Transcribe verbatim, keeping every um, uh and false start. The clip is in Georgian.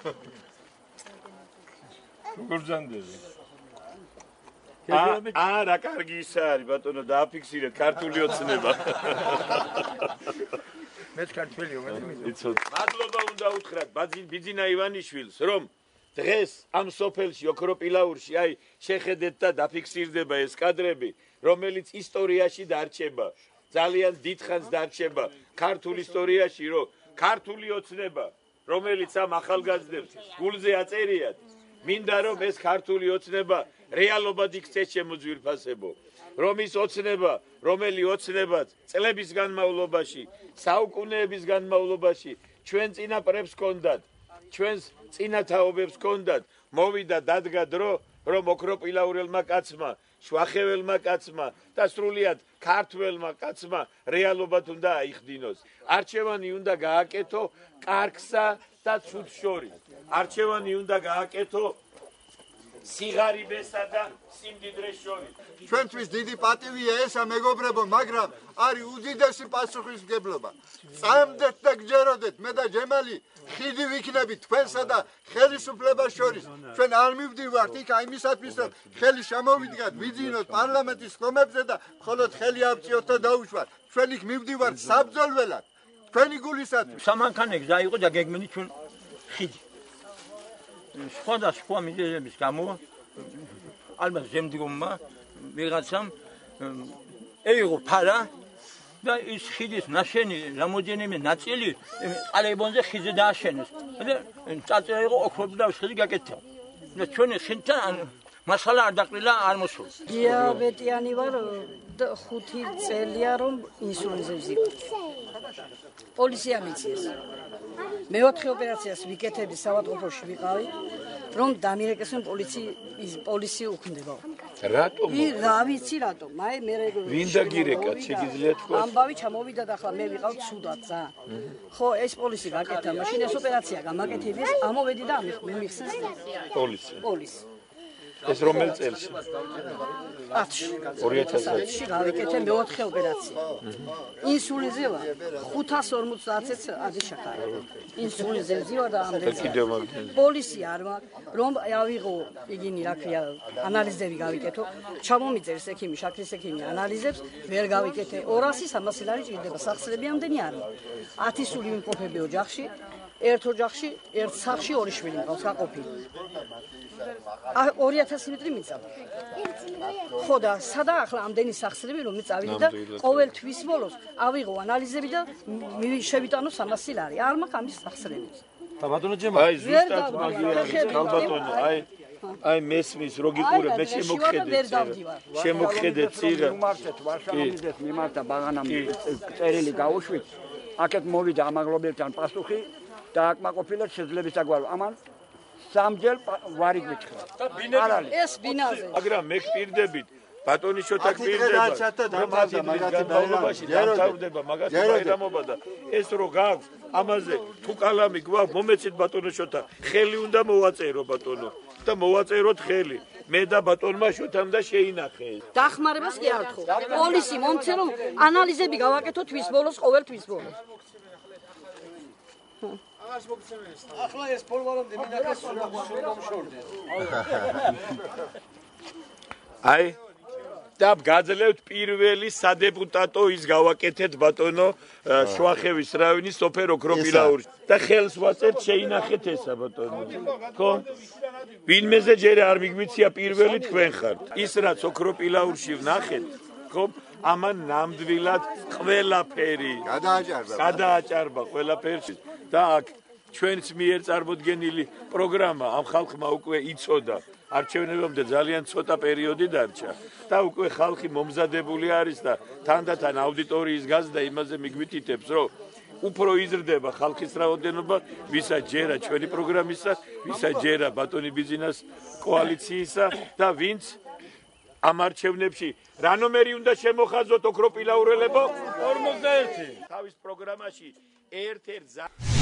გურძანდები. არა, კარგი ისა არის, ბატონო, დააფიქსირეთ ქართული ოცნება. მეც ქართველია, მე იცოდ. მადლობა უნდა უთხრათ ბიძინა ივანიშვილს, რომ დღეს ამ სოფელში ოქროპილაურში აი შეხედეთ და დაფიქსირდება ეს კადრები, რომელიც ისტორიაში დარჩება. ძალიან დიდხანს დარჩება ქართულ ისტორიაში, რომ ქართული ოცნება, რომელიც ამ ახალგაზრდებს გულზე აწერიათ, მინდა რომ ეს ქართული ოცნება რეალობად იქცეს შემოძვირფასებო. რომ ის ოცნება, რომელი ოცნებაც წლების განმავლობაში, საუკუნეების განმავლობაში ჩვენ წინაპრებს ჰქონდათ, ჩვენს წინათაობებს ჰქონდათ, მოვიდა დადგა დრო, რომ ოქროპილაურელმა კაცმა, შვახეველმა კაცმა და სრულიად ქართველმა კაცმა რეალობად უნდა აიხდინოს. არჩევანი უნდა გააკეთო კარგსა და ცუდს შორის. არჩევანი უნდა გააკეთო სიღარიბესა და სიმდიდრეს შორის. ჩვენთვის დიდი პატივია ესა მეგობრებო, მაგრამ არის უდიდესი პასუხისმგებლობა. წამდეთ და გჯეროდეთ, მე და ჯემალი ხიდი ვიქნებით თქვენსა და ხელისუფლებას შორის. ჩვენ არ მივდივართ იქ იმისათვის, რომ ხელი შემოვიდგათ, ვიძინოთ პარლამენტის ხომებზე და მხოლოდ ხელი ავწიოთ და დაუშვათ. ჩვენ იქ მივდივართ საბრძოლველად, თქვენი გულისათვის. სამანქანეებს დაიყო და გეგმენი ჩვენ ხიდი. სხვადასხვა მიზეზების გამო ალბათ შემდგომმა ვიღაცამ ეიღო ფარა და ის ხიდის ნაშენი რამოდენიმე ნაწილი ყალებონზე ხიზე დააშენეს და წაწევა იყო ოქროპილაურის ხიდი გაკეთდა და ჩვენი ხიდთან მასალა არ დაყრილა არ მოსულა. დიაბეტიანი ვარ და ხუთი წელია რომ ინსულინზე ვზივარ. პოლიცია მიწიეს. მეოთხე ოპერაციას ვიკეთების საავადმყოფოში ვიყავი, რომ დამირეკესენ პოლიციის პოლიცია უქმდებაო. რატომ? რა ვიცი რატომ? აი მე ვინ დაგირეკათ, შეგიძლიათ თქვა? ამბავი ჩამოვიდა და ახლა მე ვიყავ ცუდად ძალიან. ხო, ეს პოლიცია გაკეთა, მაშინ ეს ოპერაცია გამაკეთებიეს, ამოვედი და მე მიხსენს პოლიცია. პოლიცია. ეს რომელ წელში? ორი ათას ათში გავიკეთე მეოთხე ოპერაცია. ინსულინზე ვარ. ხუთას ორმოცდაათს ადიშახარ. ინსულინზე ვარ და ამდენი. პოლიცია არ მაქვს, რომ ავიღო იგინი რა ქვია, ანალიზები გავიკეთო. ჩამომიწერს ექიმი, შაქრის ექიმი ანალიზებს, ვერ გავიკეთე. ორასი სამასი ლარი ჭირდება, სახსრები ამდენი არ მაქვს. ათი სული ვიმყოფები ოჯახში, ერთ ოჯახში, ერთ სახლში ორი შვილი მყავს გაყოფილი. ორი ათასი მეტრი მიწავ. ხო და სადა ახლა ამდენი სახსრები რომ წავიდი და ყოველ თვის ბოლოს ავიღო ანალიზები და შევიტანო სამასი ლარი. არ მაქვს ამის სახსრები. და ბატონო ჯემალ, აი ზუსტად მაგიარია, ბატონო, აი აი მესმის რო გიყურებ, მე შემოგხედეთ. შემოგხედეთ ციგა. მიმართეთ ვარშავამდეთ მიმართა ბაღანამ წერილი გაუშვით. აქეთ მოვიდა ამაღლობელთან პასუხი და აკმაყოფილეთ შეძლების დაგვარო. ამან სამჯერ ვარი გვითხრა. არ არის. ეს ბინაზე. მაგრამ მე გპირდებით, ბატონი შოთა გპირდება. რომ მაგათი განმავლობაში დამთავრდება მაგათი პროგრამობა და ეს რო გაქვს, ამაზე თუ კალამი გვაქვს, მომეცით ბატონო შოთა, ხელი უნდა მოვაწერო ბატონო და მოვაწეროთ ხელი. მე და ბატონმა შოთამ და შეინახე. დახმარებას კი არ ვთხოვ. პოლისი მომცე რომ ანალიზები გავაკეთო თვის ბოლოს, ყოველ თვის ბოლოს. ახლა ეს ფორმალამდე მინდა შორდეს. აი და გაძლევთ პირველი სადეპუტატო ის გავაკეთეთ ბატონო შვახევის რაიონის სოფელ ოქროპილაურის და ხელს ვაწერთ შეინახეთ ესა ბატონო. ხო? ვინმეზე ჯერ არ მიგვიცია პირველი თქვენ ხართ. ის რაც ოქროპილაურში ვნახეთ, ხო? ამან ნამდვილად ყველაფერი გადააჭარბა. გადააჭარბა ყველაფერში და აქ ჩვენს მიერ წარმოდგენილი პროგრამა ამ ხალხმა უკვე იცოდა. არჩევნებამდე ძალიან ცოტა პერიოდი დარჩა და უკვე ხალხი მომზადებული არის და თანდათან აუდიტორიის გაზრდა იმაზე მიგვითითებს, რომ უფრო იზრდება ხალხის რაოდენობა, ვისაც ჯერა ჩვენი პროგრამისა, ვისაც ჯერა ბატონი ბიძინას კოალიციისა და ვინც ამ არჩევნებში რა ნომერი უნდა შემოხაზოთ ოქროპილაურელებო? ორმოცდაერთი. თავის პროგრამაში ერთ-ერთ